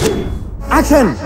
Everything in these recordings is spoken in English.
Action!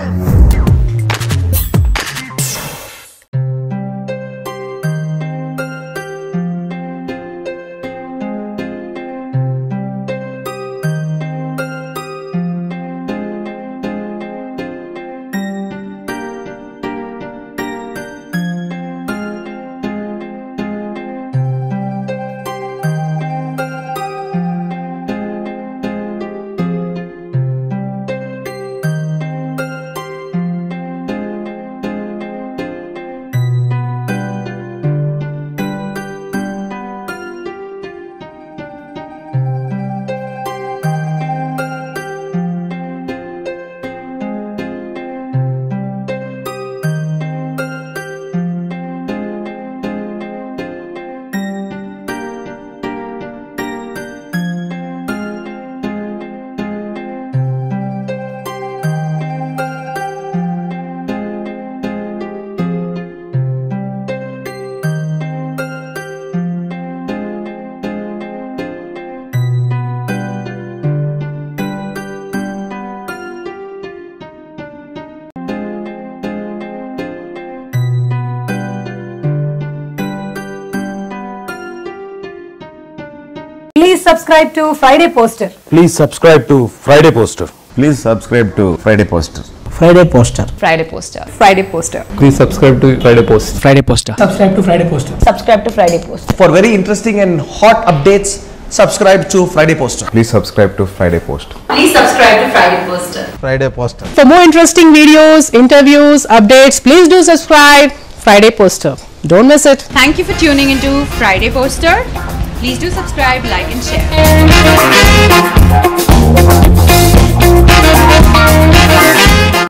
Please subscribe to Friday Poster. Please subscribe to Friday Poster. Please subscribe to Friday Poster. Friday Poster. Friday Poster. Friday Poster. Please subscribe to Friday Post. Friday Poster. Subscribe to Friday Poster. Subscribe to Friday Poster. For very interesting and hot updates, subscribe to Friday Poster. Please subscribe to Friday Post. Please subscribe to Friday Poster. Friday Poster. For more interesting videos, interviews, updates, please do subscribe Friday Poster. Don't miss it. Thank you for tuning into Friday Poster. Please do subscribe, like and share.